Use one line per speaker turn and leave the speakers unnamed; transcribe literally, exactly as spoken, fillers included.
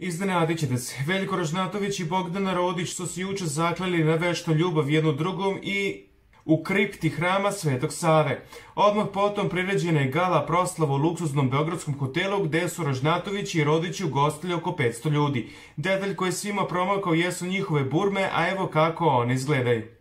Iznenadit ćete se, Veljko Ražnatović i Bogdana Rodić su se juče zakleli na večnu ljubav jednu drugom i u kripti hrama Svetog Save. Odmah potom priređena je gala proslava u luksuznom beogradskom hotelu gde su Ražnatović i Rodić ugostili oko petsto ljudi. Detalj koji svima promakao jesu njihove burme, a evo kako one izgledaju.